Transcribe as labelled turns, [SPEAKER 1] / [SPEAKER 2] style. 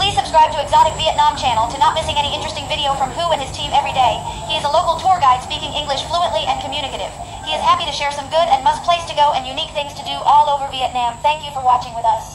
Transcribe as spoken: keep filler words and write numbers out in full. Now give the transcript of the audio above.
[SPEAKER 1] Please subscribe to Exotic Vietnam channel to not missing any interesting video from Hu and his team every day. He is a local tour guide speaking English fluently and communicative. He is happy to share some good and must place to go and unique things to do all over Vietnam. Thank you for watching with us.